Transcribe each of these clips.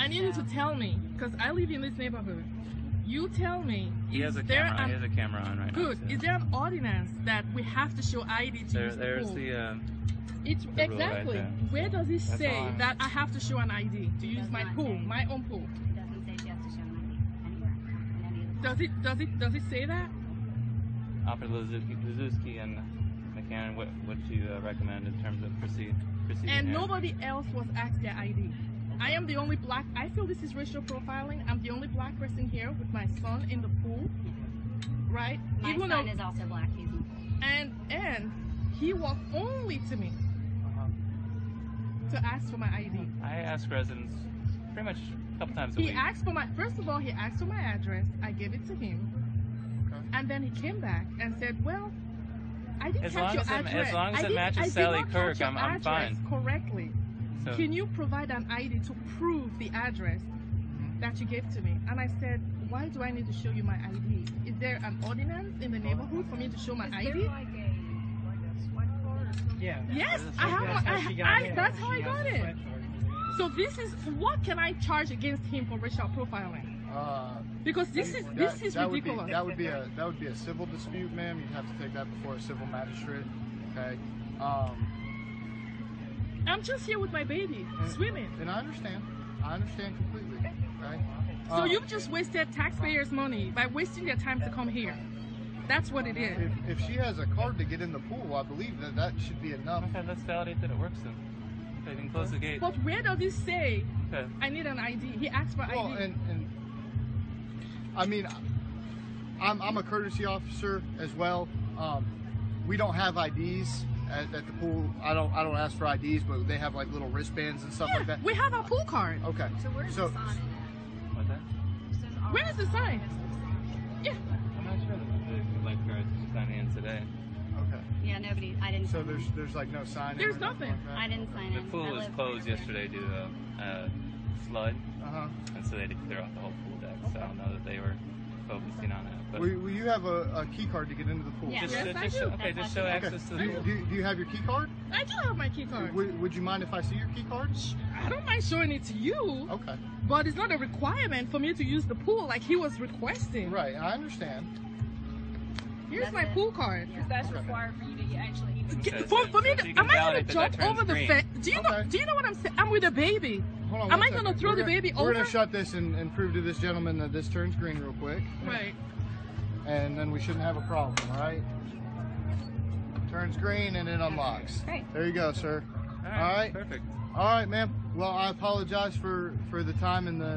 I need you to tell me, because I live in this neighborhood. You tell me. He has a camera. He has a camera on right now. Good. Is there an ordinance that we have to show ID to use the There's pool? the Exactly. right Where does it say that I have to show an ID to use my pool, my own pool? It doesn't say she has to show an ID anywhere in any of the Does it say that? Officer Lazuski and McCann, what do you recommend in terms of proceeding? And nobody else was asked their ID. I am the only black. I feel this is racial profiling. I'm the only black person here with my son in the pool, right? My son is also black. He's in the pool. And he walked only to me to ask for my ID. I ask residents pretty much a couple times a week. He asked for my. First of all, he asked for my address. I gave it to him, and then he came back and said, "Well, I didn't catch your address. As long as it matches Sally Kirk, I'm fine." Correctly. So, can you provide an ID to prove the address that you gave to me? And I said, why do I need to show you my ID? Is there an ordinance in the neighborhood for me to show my ID? Like a sweat card or something? Yeah. Yes, I have. That's how I got it. So this is what can I charge against him for racial profiling? Because this is ridiculous. That would be a civil dispute, ma'am. You'd have to take that before a civil magistrate. Okay. I'm just here with my baby, swimming. And I understand. I understand completely. Okay. So you've just wasted taxpayers' money by wasting their time to come here. That's what it is. If she has a card to get in the pool, I believe that should be enough. Okay, let's validate that it works then. Okay, then close the gate. But where does it say Okay. I need an ID? He asked for ID. Well, and I mean, I'm a courtesy officer as well. We don't have IDs at the pool. I don't ask for IDs, but they have like little wristbands and stuff like that. We have our pool card. Okay. So where's the sign? What's that? Where is the sign? Yeah. I'm not sure the lifeguards signing in today. Okay. Yeah, I didn't. So there's like no sign. There's nothing. I didn't sign The in. pool was closed yesterday due to a flood, and so they had to clear off the whole pool deck. So I don't know that they were focusing on that. But Will you have a key card to get into the pool? Yeah. just I show, do. okay, just show access to the pool. Do you have your key card? I do have my key card. Would you mind if I see your key card? I don't mind showing it to you. Okay. But it's not a requirement for me to use the pool like he was requesting. Right, I understand. Here's my pool card. Because that's required for you to actually even Okay, For me, so you can am I gonna validate that jump turns over the green. fence? Do you Okay. know what I'm saying? I'm with a baby. Hold on Am one I gonna second. throw We're the gonna- baby We're over? gonna shut this and prove to this gentleman that this turns green real quick. Right. And then we shouldn't have a problem, all right? Turns green and it unlocks. Great. There you go, sir. All All right. Perfect. All right, ma'am. Well, I apologize for the time and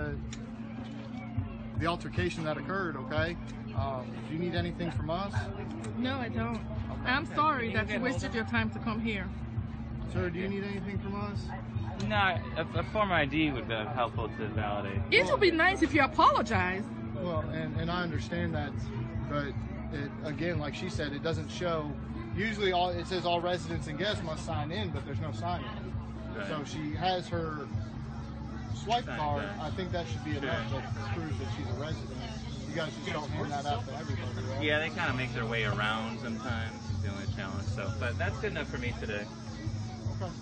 the altercation that occurred, okay? Do you need anything from us? No, I don't. I'm sorry that you wasted your time to come here. Sir, do you need anything from us? No, a form ID would be helpful to validate. It would be nice if you apologize. Well, and I understand that, but again, like she said, it doesn't show. Usually, it says all residents and guests must sign in, but there's no sign in. Right. So she has her swipe card. I think that should be enough that proves that she's a resident. You guys just don't hand that out to everybody, right? Yeah, they kind of make their way around sometimes. Is the only challenge. So, but that's good enough for me today. Okay.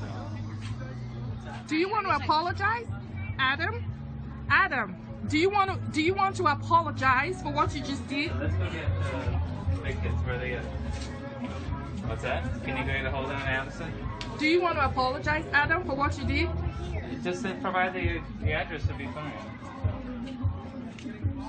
Do you want to apologize, Adam? Adam, do you want to apologize for what you just did? So let's go get the kids where they get. What's that? Can you go get a hold on Addison? Do you want to apologize, Adam, for what you did? Just provide the address would be fine.